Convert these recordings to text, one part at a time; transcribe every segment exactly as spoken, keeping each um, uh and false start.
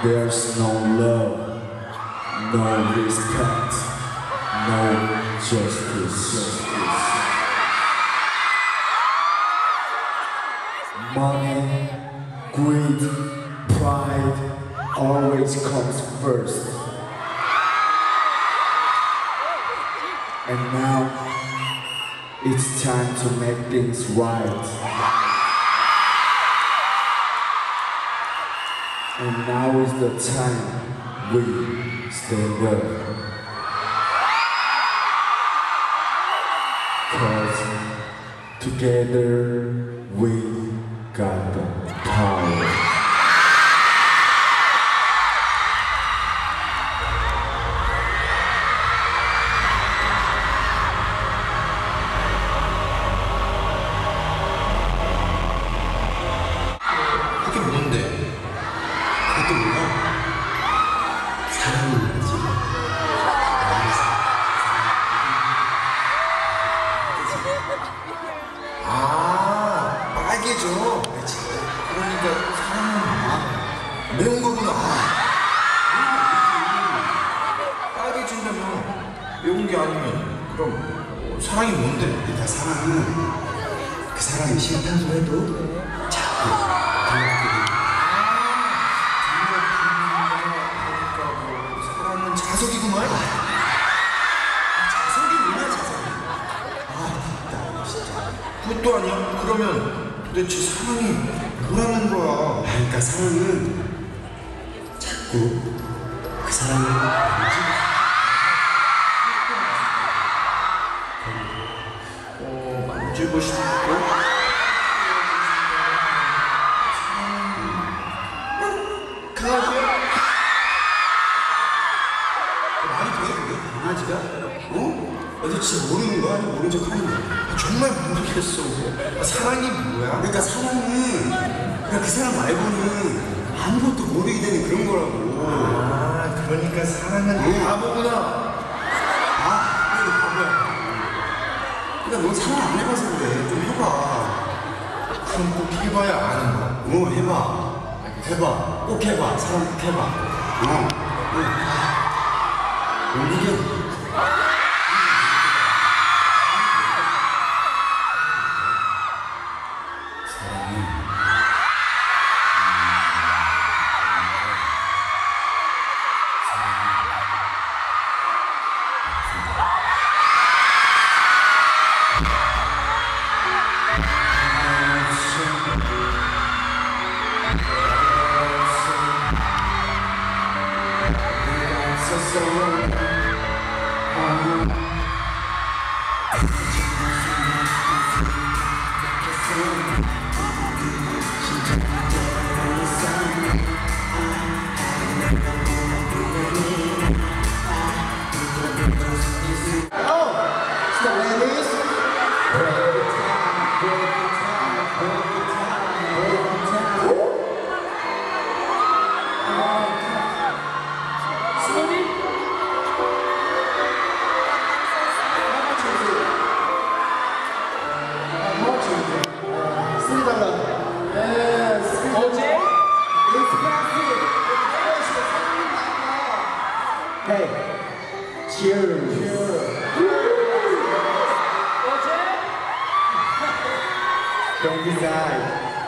There's no love, no respect, no justice. Money, greed, pride always comes first. And now it's time to make things right. And now is the time we stand up. Cause together we got the power. 그게 뭔데? 그것도 몰라? 사랑인 거지. 아, 빨개져. 그렇지. 그러니까 사랑은 아, 매운 거구나. 빨개진다면 매운 게 아니면 그럼 사랑이 뭔데? 그러니까 사랑은 그 사람이 싫다고 해도 자꾸 반갑게 자석이구만. 아, 자석이 뭐냐 자석이. 아, 나 진짜. 그것도 아니야? 그러면 도대체 사랑이 뭐라는 거야? 그러니까 사랑은 자꾸 그 사람을 어, 만지고 싶고 강아지야? 말이 돼? 왜 강아지가? 어? 어제 진짜 모르는 거야? 아니면 모른 척 하는 거야? 아, 정말 모르겠어. 아, 사랑이 뭐야? 그러니까 사랑은 그냥 그 사람 말고는 아무것도 모르게 되는 그런 거라고. 아, 그러니까 사랑은 응. 바보구나. 아, 그래, 너 바보야. 그러니까 너 사랑 안 해봐서 그래. 좀 해봐. 그럼 꼭 해봐야 아는 거야. 어, 해봐. 해봐. 꼭 해봐. 사랑 꼭 해봐. 어. 응. 이게 Hey, cheers. Don't decide.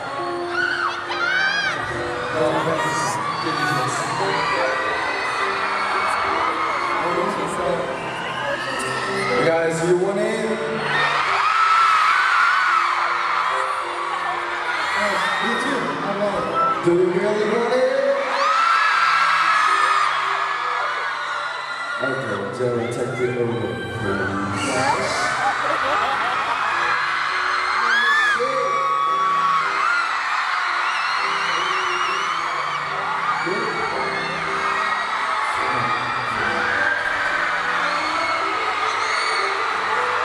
You guys, you want it? Yes, me too. I want it. Do you really want it? Okay, Jerry, take it over, please.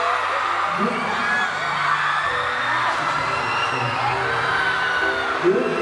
Good.